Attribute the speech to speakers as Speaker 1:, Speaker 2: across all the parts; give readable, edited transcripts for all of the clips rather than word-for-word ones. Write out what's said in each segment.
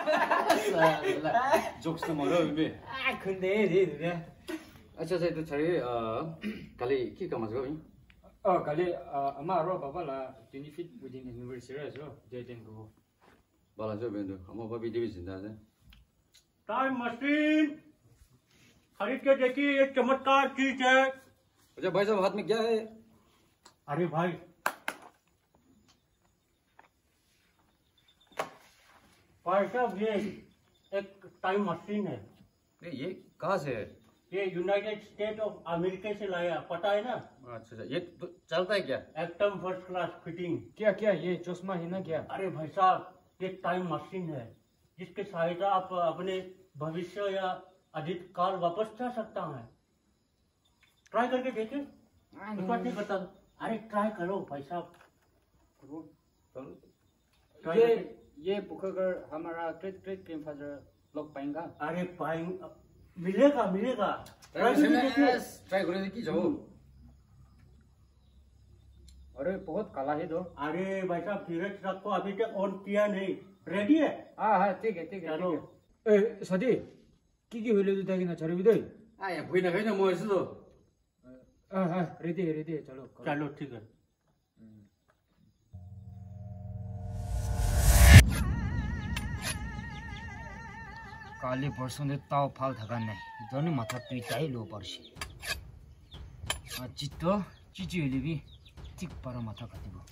Speaker 1: Jokes तो मारो अभी
Speaker 2: 근데 네
Speaker 1: अच्छा अच्छा तो छड़े कल की काम आज कभी
Speaker 2: कल हमारा बाबा ला 25 wedding anniversary है जो डेटिंग को
Speaker 1: बाला जो बेंदो हम बाबी देवी जिंदा है
Speaker 3: टाइम मशीन खरीद के देखिए ये चमत्कार चीज है।
Speaker 1: अच्छा भाई साहब हाथ में क्या है?
Speaker 3: अरे भाई भाई साहब ये एक टाइम मशीन है।
Speaker 1: ये कहाँ से है?
Speaker 3: ये यूनाइटेड स्टेट ऑफ अमेरिका से लाया, पता है ना?
Speaker 1: अच्छा अच्छा ये तो चलता है क्या?
Speaker 3: एकदम फर्स्ट क्लास फिटिंग।
Speaker 2: क्या क्या ये चश्मा है ना क्या?
Speaker 3: अरे भाई साहब ये टाइम मशीन है जिसके सहायता आप अपने भविष्य या अतीत काल वापस जा सकता है। ट्राई करके देखे नहीं करता। अरे ट्राई करो भाई साहब करो।
Speaker 2: ये बुक अगर हमारा ग्रेट ग्रेट ग्रैंडफादर लोग पाएंगा?
Speaker 3: अरे पाएंगे, मिलेगा मिलेगा।
Speaker 1: ट्राई करो देखिए जाओ।
Speaker 2: अरे बहुत काला है दो।
Speaker 3: अरे भाई साहब धीरज रखो, अभी तक ऑन किया नहीं। रेडी है?
Speaker 2: हाँ ठीक है
Speaker 3: चलो।
Speaker 2: ए सदी की हुई तो ना चलो भी
Speaker 1: या कोई ना कहीं मोर से तो
Speaker 2: हाँ रेडी है चलो
Speaker 3: चलो ठीक है।
Speaker 2: काले परसों ने ताव फाल थका नहीं दोनों माथा पीटा ही लो परसी चित्तो चिची हुई भी ठीक पर माथा काटे वो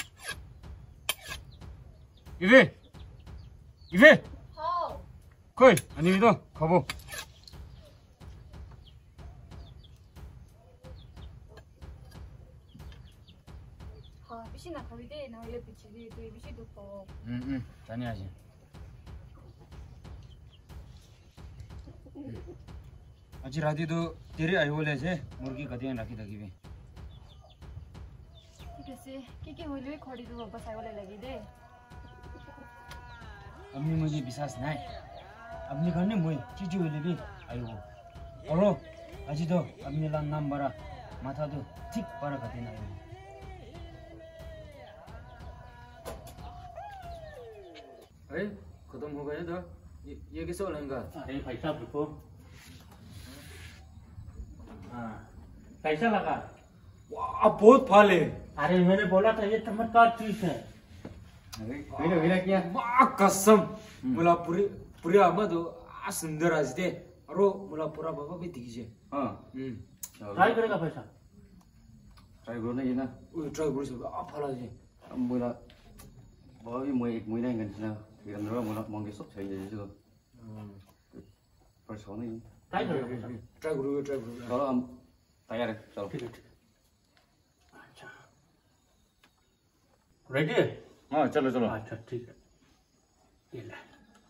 Speaker 2: इवे कोई 아니 도 가보
Speaker 4: बिसिना खरीदे ना ये पिछली तो ये बिसी तो
Speaker 2: जाने आज आज रात तो तेरे आए बोले से मुर्गी कदियां रखी थकी भी
Speaker 4: ठीक है कि होले खड़ी तो वापस आए वाले लगी दे
Speaker 2: अम्मी मुझे विश्वास नहीं अपने घर ने मुझे चीज़ होले भी आयो और आज तो अपने लान नाम बड़ा माथा तो ठीक पर कते ना अरे खत्म हो गया तो ये कैसे होलेगा?
Speaker 3: अरे भाई साहब रुको। हाँ कैसा लगा?
Speaker 2: वाह बहुत फाल है।
Speaker 3: अरे मैंने बोला था ये चमत्कार चीज है।
Speaker 2: अरे क्या वाह कसम मुला पूरी आमद सुंदर आज दे और मुला पूरा बाबा भी दीजिए।
Speaker 1: हाँ
Speaker 3: ट्राई करेगा भाई साहब?
Speaker 1: ट्राई करो ना ये ना
Speaker 2: ट्राई करो सब आप फला जी
Speaker 1: मुला बाबा भी मुझे एक महीना इंगन ना फिर अंदर मुला मांगे सब चाहिए जो पर सोने
Speaker 3: ट्राई करेगा?
Speaker 2: ट्राई करो
Speaker 1: चलो हम तैयार है चलो
Speaker 3: ठीक है। अच्छा रेडी है?
Speaker 1: हाँ चलो चलो।
Speaker 3: अच्छा ठीक है ये ले।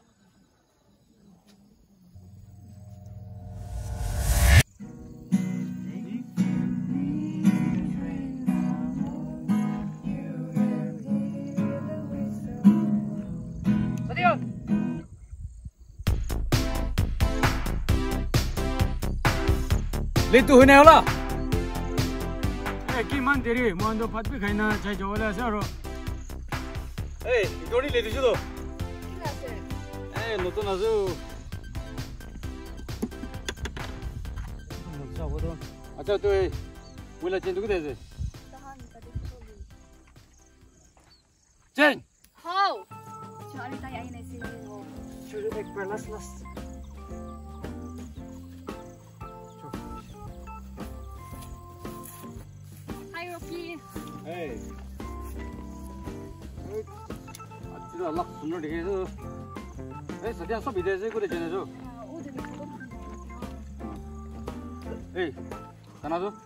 Speaker 2: ले तू होने वाला कि मन तेरी मन तो फट भी खाना चाहिए जो वाला सर
Speaker 1: ए इधोड़ी ले दीजिए तो ए नतुन आजू अच्छा तो मुला चेंज कुछ ऐसे चेंज
Speaker 4: हाउ चली ता यही नहीं से वो
Speaker 2: शुरू एक पर लस
Speaker 4: हाय रॉकी
Speaker 1: ए अच्छा अल्लाह सुनो देखे तो ए सद्या सब विदेश से कुछ चेंज जो ए कना जो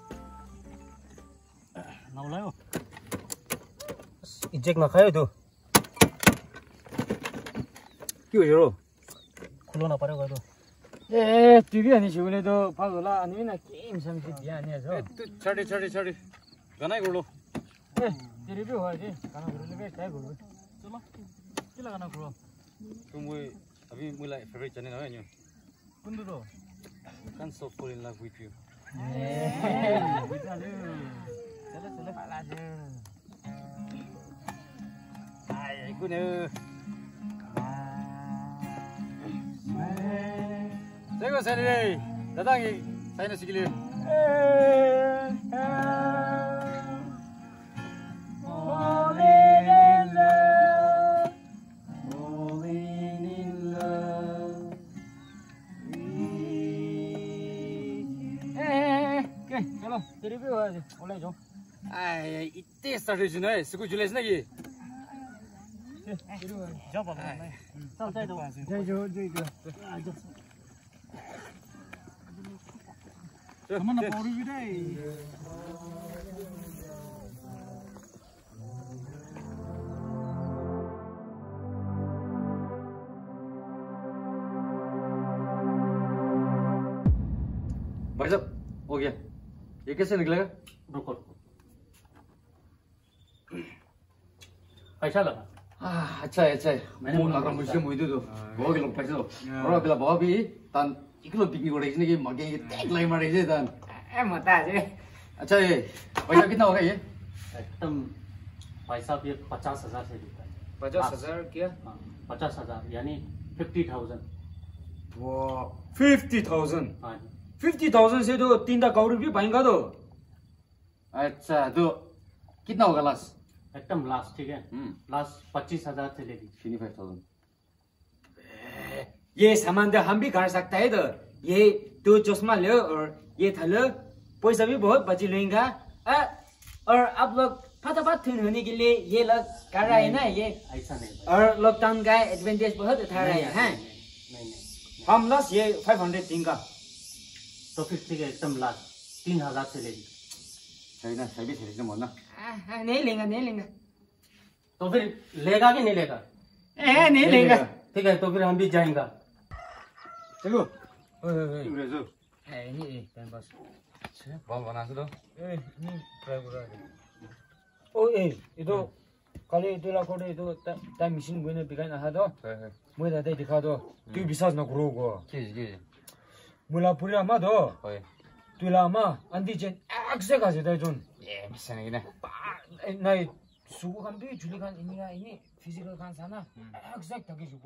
Speaker 3: नाउलायो
Speaker 2: इजेक ना खायो तो क्यों जरो
Speaker 3: खुलना पड़ेगा तो
Speaker 2: ए टीवी आनी शिवले तो फागोला आनी ना गेम समझ दिया नहीं है
Speaker 1: तू छड़ी गाना ही कर लो
Speaker 2: ए तेरी भी हुआ जी गाना कर ले क्या करो
Speaker 3: चलो क्या गाना करो
Speaker 1: तुम वो अभी मुला फेवरेट चैनल है न्यू
Speaker 3: कौन तो
Speaker 1: Can't stop falling in love with you
Speaker 3: चलो पाला जे
Speaker 1: ai cũng như देखो सैनी दादांगी 사인을 시키리.
Speaker 2: चलो तेरी भी हो बोले जो
Speaker 1: 아이 이때 스타트 주네. 스쿠 줄레스 나기.
Speaker 2: जा बाबा चल जाए तो जाए जो हमन पौड़ी भी रे
Speaker 1: भाई साहब हो गया ये कैसे निकलेगा
Speaker 3: रुको कैसा लगा
Speaker 1: अच्छा है मैंने बोला था मुझे मुझे तो बहुत लोग पैसे दो और अगला बहुत भी तान इकलो पिकनिक उड़े इसने की मगे ये टैग लाइन मारे इसे तान
Speaker 2: मता जे
Speaker 1: अच्छा ये पैसा कितना होगा ये
Speaker 3: एकदम भाई साहब ये 50,000 से देता है
Speaker 2: 50,000 क्या
Speaker 3: 50,000 यानी 50,000
Speaker 2: वो 50,000
Speaker 3: हाँ
Speaker 2: 50,000 से तो 3 करोड़ भी पाएंगा तो
Speaker 1: अच्छा तो कितना होगा लास्ट
Speaker 3: एकदम लास्ट ठीक है लास्ट 25,000 से ले लीजिए
Speaker 1: 25,000
Speaker 2: ये सामान तो हम भी कर सकता है तो ये तो चश्मा लो और ये थलो पैसा भी बहुत बची लेगा और आप लोग फटाफट थून होने के लिए ये लोग कर रहे हैं ना ये
Speaker 3: ऐसा नहीं
Speaker 2: और लॉकडाउन का एडवांटेज बहुत उठा रहे हैं
Speaker 3: नहीं
Speaker 2: हम लास्ट ये 500 देंगे
Speaker 3: तो फिर ठीक है एकदम लास्ट 3,000 से ले लीजिए
Speaker 1: सही ना सही भी सही से मोना
Speaker 2: नहीं लेंगे
Speaker 3: तो फिर लेगा कि नहीं लेगा
Speaker 2: नहीं लेंगे
Speaker 3: ठीक है तो फिर हम भी जाएंगे
Speaker 1: चलो
Speaker 2: ओए
Speaker 1: 그래서
Speaker 2: नहीं बस
Speaker 1: 뭐 बनासो तो
Speaker 2: नहीं ट्राई करा ओए ये तो कल ये ला कोडे तो टाइम मशीन गने बिगाइन आ दो मैं दादा दिखा दो तू विश्वास न करो को
Speaker 1: कि지
Speaker 2: मुला पूरा मा दो
Speaker 1: होय
Speaker 2: तुला मा अंदी जेन एक्से का जेदा जोन
Speaker 1: 예 미친이네
Speaker 2: 나이 수고 감비 줄리 간 이니가 이니 피지컬 간 사나 एक्सेक्ट 되게 주고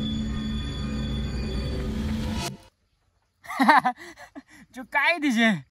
Speaker 2: जो काय दिजे